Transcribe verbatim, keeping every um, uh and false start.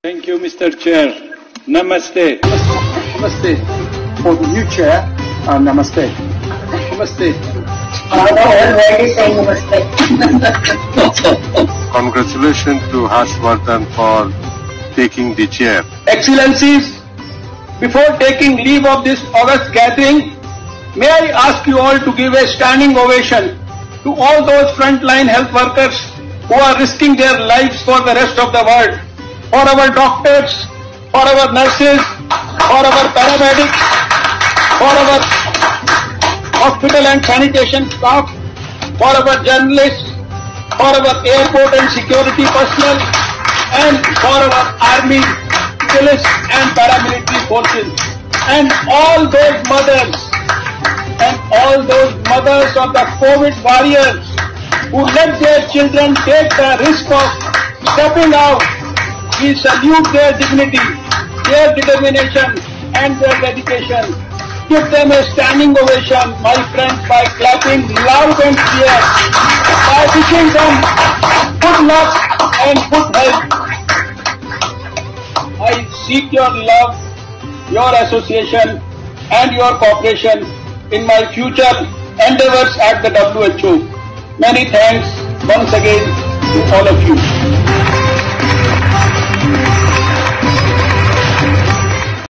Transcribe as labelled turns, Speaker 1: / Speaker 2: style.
Speaker 1: Thank you, Mister Chair. Namaste.
Speaker 2: Namaste. For the new chair, uh, namaste. Namaste.
Speaker 3: Congratulations to Harshvardhan for taking the chair.
Speaker 4: Excellencies, before taking leave of this august gathering, may I ask you all to give a standing ovation to all those frontline health workers who are risking their lives for the rest of the world, for our doctors, for our nurses, for our paramedics, for our hospital and sanitation staff, for our journalists, for our airport and security personnel, and for our army, police and paramilitary forces, and all those mothers, and all those mothers of the COVID warriors who let their children take the risk of stepping out. We salute their dignity, their determination and their dedication. Give them a standing ovation, my friends, by clapping loud and clear, by wishing them good luck and good health. I seek your love, your association and your cooperation in my future endeavors at the W H O. Many thanks once again to all of you.